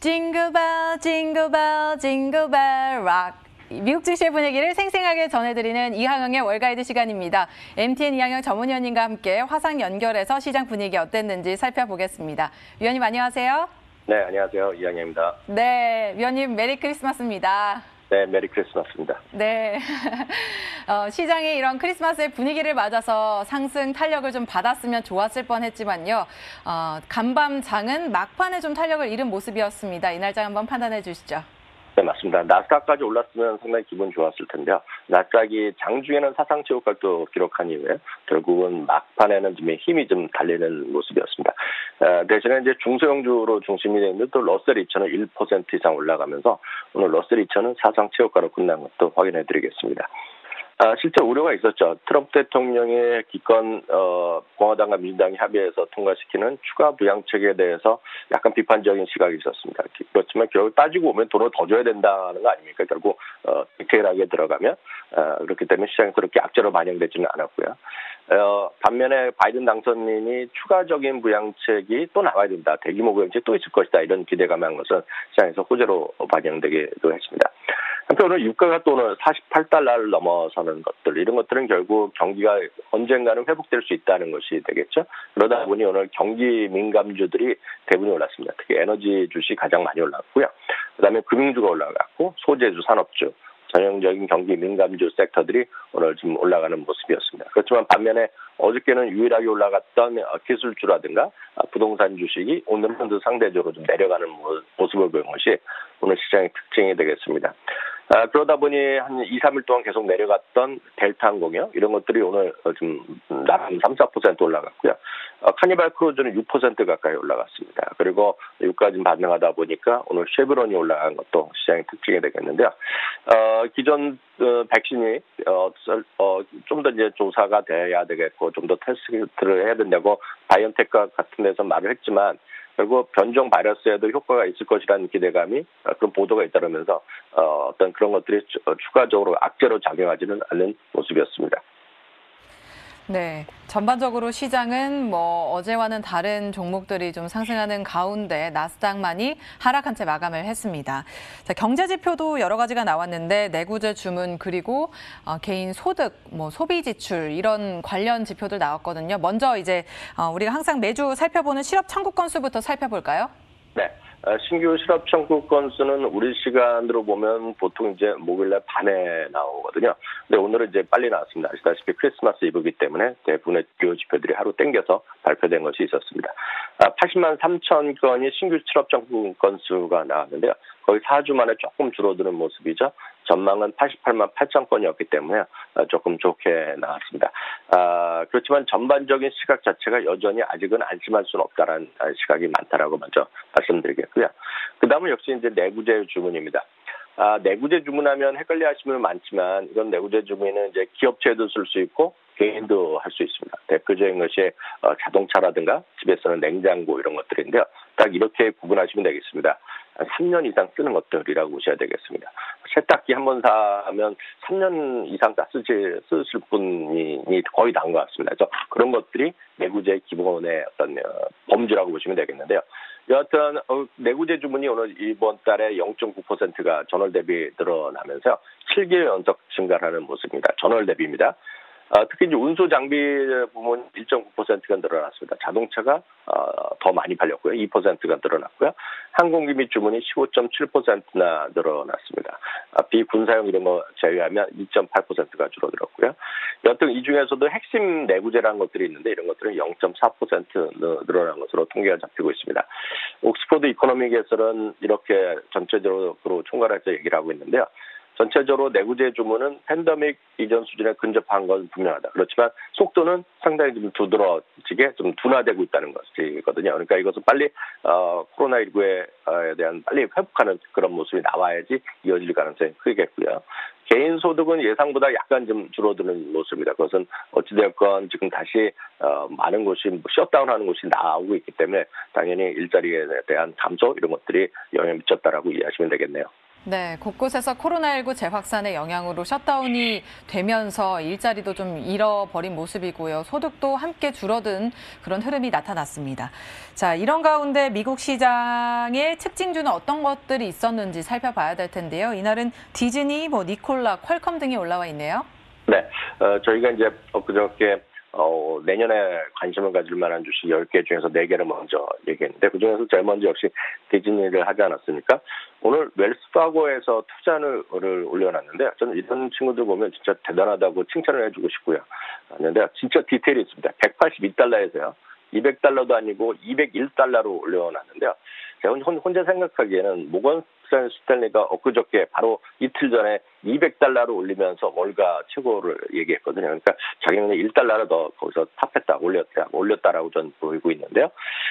징글벨 징글벨 징글벨 락. 미국 증시의 분위기를 생생하게 전해드리는 이항영의 월가이드 시간입니다. MTN 이항영 전문위원님과 함께 화상 연결해서 시장 분위기 어땠는지 살펴보겠습니다. 위원님 안녕하세요. 네, 안녕하세요. 이항영입니다. 네, 위원님 메리 크리스마스입니다. 네, 메리 크리스마스입니다. 네, 시장이 이런 크리스마스의 분위기를 맞아서 상승 탄력을 좀 받았으면 좋았을 뻔했지만요. 간밤장은 막판에 좀 탄력을 잃은 모습이었습니다. 이날장 한번 판단해 주시죠. 네, 맞습니다. 나스닥까지 올랐으면 상당히 기분 좋았을 텐데요. 나스닥이 장중에는 사상치 호가도 기록한 이후에 결국은 막판에는 좀 힘이 좀 달리는 모습이었습니다. 대신에 이제 중소형주로 중심이 되는데 또 러셀 2000은 1% 이상 올라가면서 오늘 러셀 2000은 사상치 호가로 끝난 것도 확인해 드리겠습니다. 실제 우려가 있었죠. 트럼프 대통령의 기권 공화당과 민주당이 합의해서 통과시키는 추가 부양책에 대해서 약간 비판적인 시각이 있었습니다. 그렇지만 결국 따지고 보면 돈을 더 줘야 된다는 거 아닙니까? 결국 디테일하게 들어가면 그렇기 때문에 시장에서 그렇게 악재로 반영되지는 않았고요. 반면에 바이든 당선인이 추가적인 부양책이 또 나와야 된다. 대규모 부양책이 또 있을 것이다. 이런 기대감이 한 것은 시장에서 호재로 반영되기도 했습니다. 한편 오늘 유가가 또 오늘 48달러를 넘어서는 것들, 이런 것들은 결국 경기가 언젠가는 회복될 수 있다는 것이 되겠죠. 그러다 보니 오늘 경기 민감주들이 대부분이 올랐습니다. 특히 에너지 주식이 가장 많이 올랐고요. 그다음에 금융주가 올라갔고 소재주, 산업주, 전형적인 경기 민감주 섹터들이 오늘 좀 올라가는 모습이었습니다. 그렇지만 반면에 어저께는 유일하게 올라갔던 기술주라든가 부동산 주식이 오늘은 상대적으로 좀 내려가는 모습을 보인 것이 오늘 시장의 특징이 되겠습니다. 그러다 보니 한 2, 3일 동안 계속 내려갔던 델타항공이요. 이런 것들이 오늘 좀 3, 4% 올라갔고요. 카니발 크루즈는 6% 가까이 올라갔습니다. 그리고 유가 좀 반등하다 보니까 오늘 쉐브론이 올라간 것도 시장의 특징이 되겠는데요. 기존 백신이 좀 더 이제 조사가 돼야 되겠고 좀 더 테스트를 해야 된다고 바이온텍과 같은 데서 말을 했지만 결국 변종 바이러스에도 효과가 있을 것이라는 기대감이 그런 보도가 잇따르면서 어떤 그런 것들이 추가적으로 악재로 작용하지는 않는 모습이었습니다. 네, 전반적으로 시장은 어제와는 다른 종목들이 좀 상승하는 가운데 나스닥만이 하락한 채 마감을 했습니다. 자, 경제 지표도 여러 가지가 나왔는데 내구재 주문 그리고 개인 소득, 소비 지출 이런 관련 지표들 나왔거든요. 먼저 이제 우리가 항상 매주 살펴보는 실업 청구 건수부터 살펴볼까요? 네. 신규 실업 청구 건수는 우리 시간으로 보면 보통 이제 목요일날 밤에 나오거든요. 근데 오늘은 이제 빨리 나왔습니다. 아시다시피 크리스마스 이브이기 때문에 대부분의 주요 지표들이 하루 땡겨서 발표된 것이 있었습니다. 80만 3천 건이 신규 실업 청구 건수가 나왔는데요. 거의 4주 만에 조금 줄어드는 모습이죠. 전망은 88만 8천 건이었기 때문에 조금 좋게 나왔습니다. 그렇지만 전반적인 시각 자체가 여전히 아직은 안심할 수는 없다라는 시각이 많다라고 먼저 말씀드리겠고요. 그 다음은 역시 이제 내구재 주문입니다. 내구재 주문하면 헷갈려하시는 분은 많지만 이건 내구재 주문은 이제 기업체도 쓸 수 있고 개인도 할 수 있습니다. 대표적인 것이 자동차라든가 집에 쓰는 냉장고 이런 것들인데요. 딱 이렇게 구분하시면 되겠습니다. 3년 이상 쓰는 것들이라고 보셔야 되겠습니다. 세탁기 한 번 사면 3년 이상 다 쓰실 분이 거의 나온 것 같습니다. 그래서 그런 것들이 내구재 기본의 어떤 범주라고 보시면 되겠는데요. 여하튼 내구재 주문이 오늘 이번 달에 0.9%가 전월 대비 늘어나면서 7개월 연속 증가하는 모습입니다. 전월 대비입니다. 특히 이제 운수 장비 부문 1.9%가 늘어났습니다. 자동차가 더 많이 팔렸고요. 2%가 늘어났고요. 항공기 및 주문이 15.7%나 늘어났습니다. 비군사용 이런 거 제외하면 2.8%가 줄어들었고요. 여튼 이 중에서도 핵심 내구재라는 것들이 있는데 이런 것들은 0.4% 늘어난 것으로 통계가 잡히고 있습니다. 옥스퍼드 이코노믹에서는 이렇게 전체적으로 총괄해서 얘기를 하고 있는데요. 전체적으로 내구재 주문은 팬데믹 이전 수준에 근접한 건 분명하다. 그렇지만 속도는 상당히 좀 두드러지게 좀 둔화되고 있다는 것이거든요. 그러니까 이것은 빨리 코로나19에 대한 빨리 회복하는 그런 모습이 나와야지 이어질 가능성이 크겠고요. 개인 소득은 예상보다 약간 좀 줄어드는 모습입니다. 그것은 어찌되었건 지금 다시 많은 곳이 셧다운하는 곳이 나오고 있기 때문에 당연히 일자리에 대한 감소 이런 것들이 영향을 미쳤다라고 이해하시면 되겠네요. 네, 곳곳에서 코로나19 재확산의 영향으로 셧다운이 되면서 일자리도 좀 잃어버린 모습이고요. 소득도 함께 줄어든 그런 흐름이 나타났습니다. 자, 이런 가운데 미국 시장의 특징주는 어떤 것들이 있었는지 살펴봐야 될 텐데요. 이날은 디즈니, 니콜라, 퀄컴 등이 올라와 있네요. 네, 저희가 이제 그저께 내년에 관심을 가질 만한 주식 10개 중에서 4개를 먼저 얘기했는데 그중에서 제일 먼저 역시 디즈니를 하지 않았습니까? 오늘 웰스파고에서 투자를 올려놨는데 저는 이런 친구들 보면 진짜 대단하다고 칭찬을 해주고 싶고요. 그런데 진짜 디테일이 있습니다. 182달러에서요. 200달러도 아니고 201달러로 올려놨는데요. 제가 혼자 생각하기에는 모건 스탠리가 엊그저께 바로 이틀 전에 200달러로 올리면서 월가 최고를 얘기했거든요. 그러니까 자기는 1달러를 더 거기서 탑했다, 올렸다라고 저는 보이고 있는데요.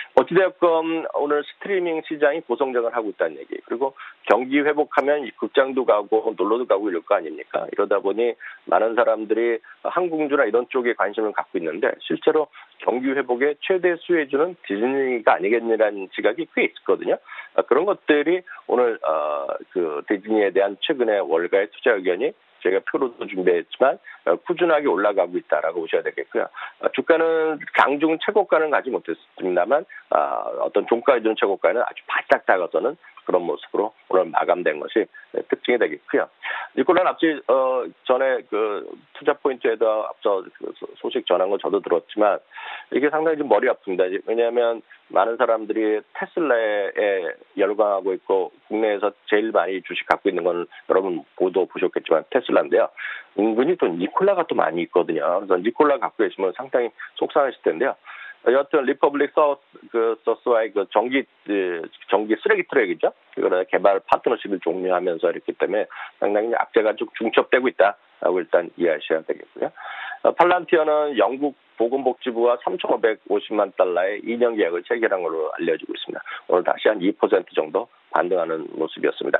어찌되었건 오늘 스트리밍 시장이 고성장을 하고 있다는 얘기. 그리고 경기 회복하면 극장도 가고 놀러도 가고 이럴 거 아닙니까? 이러다 보니 많은 사람들이 항공주나 이런 쪽에 관심을 갖고 있는데 실제로 경기 회복의 최대 수혜주는 디즈니가 아니겠느냐는 지각이 꽤 있었거든요. 그런 것들이 오늘 그 디즈니에 대한 최근의 월가의 투자 의견이 저희가 표로도 준비했지만 꾸준하게 올라가고 있다라고 보셔야 되겠고요. 주가는 강중 최고가는 가지 못했습니다만 어떤 종가에 주는 최고가는 아주 바짝 작아서는 그런 모습으로 오늘 마감된 것이 특징이 되겠고요. 니콜라는 앞서 전에 그 투자 포인트에도 앞서 그 소식 전한 거 저도 들었지만 이게 상당히 좀 머리 아픕니다. 왜냐하면 많은 사람들이 테슬라에 열광하고 있고 국내에서 제일 많이 주식 갖고 있는 건 여러분 보도 보셨겠지만 테슬라인데요. 은근히 또 니콜라가 또 많이 있거든요. 그래서 니콜라 갖고 계시면 상당히 속상하실 텐데요. 여하튼 리퍼블릭 서스와의 그 전기 쓰레기 트랙이죠. 이거는 개발 파트너십을 종료하면서 이렇기 때문에 상당히 악재가 좀 중첩되고 있다라고 일단 이해하셔야 되겠고요. 팔란티어는 영국 보건복지부와 3,550만 달러의 2년 계약을 체결한 걸로 알려지고 있습니다. 오늘 다시 한 2% 정도 반등하는 모습이었습니다.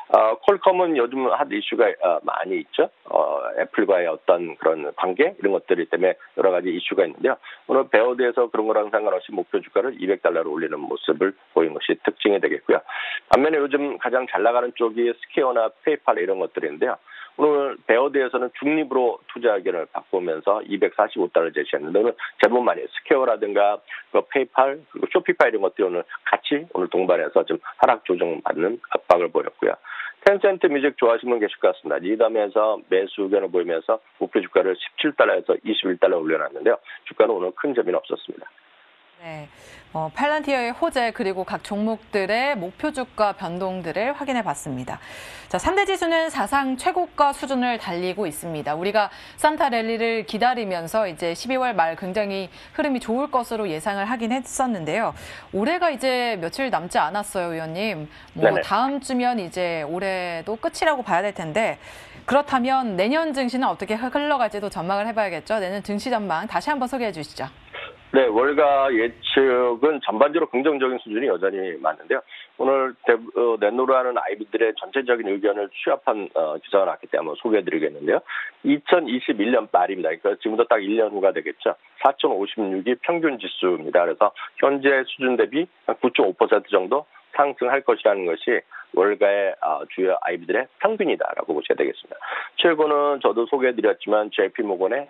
퀄컴은 요즘 핫 이슈가 많이 있죠. 애플과의 어떤 그런 관계 이런 것들 때문에 여러 가지 이슈가 있는데요. 오늘 베어드에서 그런 거랑 상관없이 목표 주가를 200달러로 올리는 모습을 보인 것이 특징이 되겠고요. 반면에 요즘 가장 잘 나가는 쪽이 스퀘어나 페이팔 이런 것들인데요. 오늘 베어드에서는 중립으로 투자 의견을 바꾸면서 245달러 제시했는데 오늘 제법 많이 스퀘어라든가 그 페이팔 그리고 쇼피파이 이런 것들이 오늘 같이 오늘 동반해서 좀 하락 조정받는 압박을 보였고요. 텐센트 뮤직 좋아하시는 분 계실 것 같습니다. 리담에서 매수 의견을 보이면서 목표 주가를 17달러에서 21달러 올려놨는데요. 주가는 오늘 큰 점이 없었습니다. 네, 팔란티어의 호재 그리고 각 종목들의 목표 주가 변동들을 확인해 봤습니다. 자, 3대 지수는 사상 최고가 수준을 달리고 있습니다. 우리가 산타 랠리를 기다리면서 이제 12월 말 굉장히 흐름이 좋을 것으로 예상을 하긴 했었는데요. 올해가 이제 며칠 남지 않았어요, 의원님. 다음 주면 이제 올해도 끝이라고 봐야 될 텐데 그렇다면 내년 증시는 어떻게 흘러갈지도 전망을 해봐야겠죠. 내년 증시 전망 다시 한번 소개해 주시죠. 네, 월가 예측은 전반적으로 긍정적인 수준이 여전히 많은데요. 오늘 내노라는 아이들의 전체적인 의견을 취합한 기사가 나왔기 때문에 한번 소개해드리겠는데요. 2021년 말입니다. 그러니까 지금부터 딱 1년 후가 되겠죠. 4,056이 평균 지수입니다. 그래서 현재 수준 대비 9.5% 정도 상승할 것이라는 것이 월가의 주요 아이비들의 평균이다라고 보셔야 되겠습니다. 최고는 저도 소개해드렸지만 JP모건의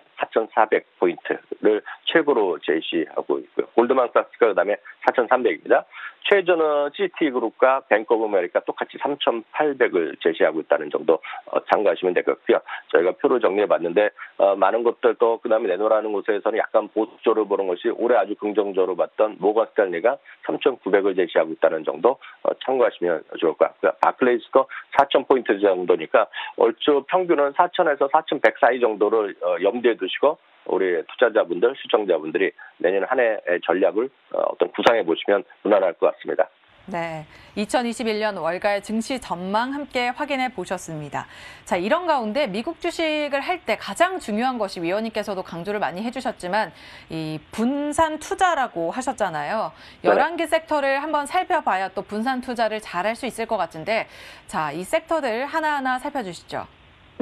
4,400포인트를 최고로 제시하고 있고요. 골드만삭스가 그다음에 4,300입니다. 최저는 GT그룹과 뱅크 오브 아메리카 똑같이 3,800을 제시하고 있다는 정도 참고하시면 되겠고요. 저희가 표로 정리해봤는데 많은 것들도 그다음에 내놓으라는 곳에서는 약간 보수적으로 보는 것이 올해 아주 긍정적으로 봤던 모건 스탠리가 3,900을 제시하고 있다는 정도 참고하시면 좋을 것 같고요. 바클레이스도 4,000포인트 정도니까 얼추 평균은 4,000에서 4,100 사이 정도를 염두에 두시고 우리 투자자분들, 시청자분들이 내년 한 해의 전략을 어떤 구상해 보시면 무난할 것 같습니다. 네, 2021년 월가의 증시 전망 함께 확인해 보셨습니다. 자, 이런 가운데 미국 주식을 할 때 가장 중요한 것이 위원님께서도 강조를 많이 해주셨지만 이 분산 투자라고 하셨잖아요. 11개 섹터를 한번 살펴봐야 또 분산 투자를 잘 할 수 있을 것 같은데 자, 이 섹터들 하나하나 살펴주시죠. 네,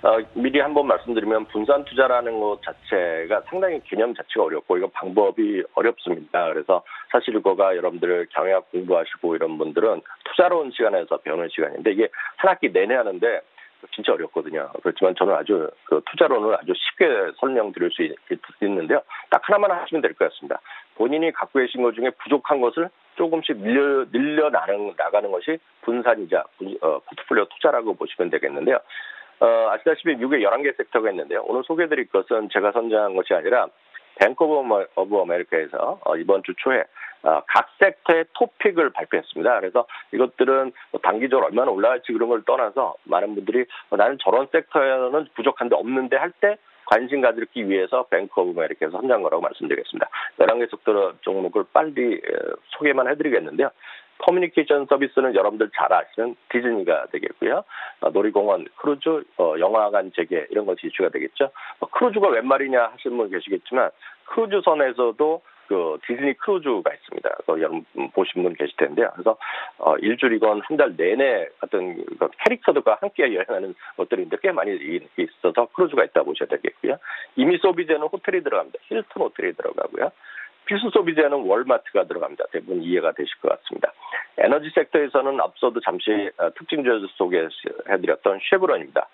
미리 한번 말씀드리면 분산 투자라는 것 자체가 상당히 개념 자체가 어렵고 이거 방법이 어렵습니다. 그래서 사실 이거가 여러분들 경영학 공부하시고 이런 분들은 투자로운 시간에서 배우는 시간인데 이게 한 학기 내내 하는데 진짜 어렵거든요. 그렇지만 저는 아주 그 투자론을 아주 쉽게 설명드릴 수 있는데요. 딱 하나만 하시면 될 것 같습니다. 본인이 갖고 계신 것 중에 부족한 것을 조금씩 늘려 나가는 것이 분산이자 포트폴리오 투자라고 보시면 되겠는데요. 아시다시피 미국에 11개 섹터가 있는데요. 오늘 소개해드릴 것은 제가 선정한 것이 아니라 뱅크 오브 아메리카에서 이번 주 초에 각 섹터의 토픽을 발표했습니다. 그래서 이것들은 단기적으로 얼마나 올라갈지 그런 걸 떠나서 많은 분들이 나는 저런 섹터에는 부족한데 없는데 할 때 관심 가지기 위해서 뱅크 오브 아메리카에서 선정한 거라고 말씀드리겠습니다. 11개 섹터 종목을 빨리 소개만 해드리겠는데요. 커뮤니케이션 서비스는 여러분들 잘 아시는 디즈니가 되겠고요. 놀이공원, 크루즈, 영화관 재개 이런 것이 이슈가 되겠죠. 크루즈가 웬 말이냐 하시는 분 계시겠지만 크루즈선에서도 그 디즈니 크루즈가 있습니다. 여러분 보신 분 계실 텐데요. 그래서 일주일이건 한 달 내내 어떤 캐릭터들과 함께 여행하는 것들인데 꽤 많이 있어서 크루즈가 있다고 보셔야 되겠고요. 이미 소비재는 호텔이 들어갑니다. 힐튼 호텔이 들어가고요. 필수 소비재는 월마트가 들어갑니다. 대부분 이해가 되실 것 같습니다. 에너지 섹터에서는 앞서도 잠시 특징주에서 소개해드렸던 쉐브론입니다.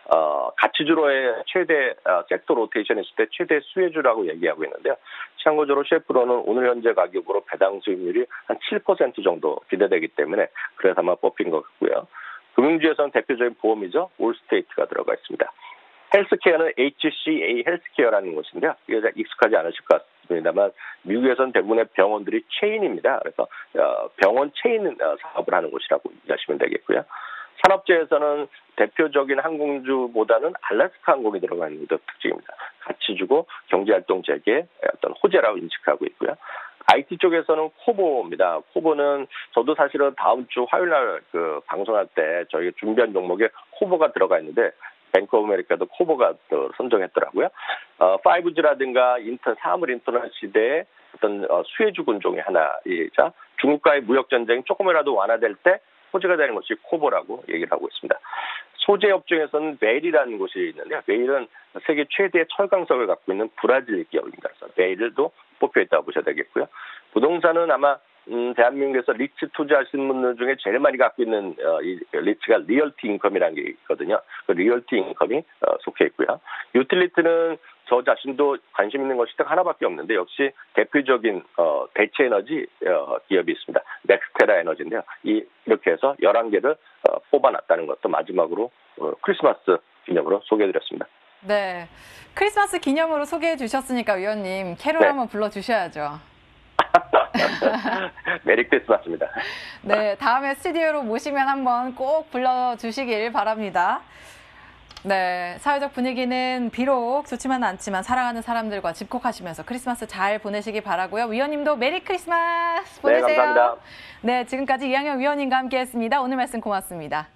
가치주로의 최대 섹터 로테이션 했을 때 최대 수혜주라고 얘기하고 있는데요. 참고적으로 쉐브론은 오늘 현재 가격으로 배당 수익률이 한 7% 정도 기대되기 때문에 그래서 아마 뽑힌 것 같고요. 금융주에서는 대표적인 보험이죠. 올스테이트가 들어가 있습니다. 헬스케어는 HCA 헬스케어라는 곳인데요. 이게 잘 익숙하지 않으실 것 같습니다만 미국에서는 대부분의 병원들이 체인입니다. 그래서 병원 체인 사업을 하는 곳이라고 이해하시면 되겠고요. 산업재에서는 대표적인 항공주보다는 알래스카 항공이 들어가 있는 게 특징입니다. 가치 주고 경제활동 재개 어떤 호재라고 인식하고 있고요. IT 쪽에서는 코보입니다. 코보는 저도 사실은 다음 주 화요일 날 방송할 때 저희가 준비한 종목에 코보가 들어가 있는데 뱅크 오브 아메리카도 코보가 선정했더라고요. 5G라든가 사물 인터넷 시대의 어떤 수혜주 군종의 하나이자 중국과의 무역 전쟁이 조금이라도 완화될 때 호재가 되는 것이 코보라고 얘기를 하고 있습니다. 소재 업종에서는 메일이라는 곳이 있는데요. 메일은 세계 최대의 철강석을 갖고 있는 브라질 기업입니다. 그래서 메일도 뽑혀 있다고 보셔야 되겠고요. 부동산은 아마 대한민국에서 리츠 투자하시는 분들 중에 제일 많이 갖고 있는 이 리츠가 리얼티 인컴이라는 게 있거든요. 그 리얼티 인컴이 속해 있고요. 유틸리티는 저 자신도 관심 있는 것이 딱 하나밖에 없는데 역시 대표적인 대체 에너지 기업이 있습니다. 넥스테라 에너지인데요. 이렇게 해서 11개를 뽑아놨다는 것도 마지막으로 크리스마스 기념으로 소개해드렸습니다. 네, 크리스마스 기념으로 소개해 주셨으니까 위원님 캐롤 네. 한번 불러주셔야죠. 메리 크리스마스입니다. 네, 다음에 스튜디오로 모시면 한번 꼭 불러주시길 바랍니다. 네, 사회적 분위기는 비록 좋지만 않지만 사랑하는 사람들과 집콕하시면서 크리스마스 잘 보내시기 바라고요. 위원님도 메리 크리스마스 보내세요. 네, 감사합니다. 네, 지금까지 이항영 위원님과 함께했습니다. 오늘 말씀 고맙습니다.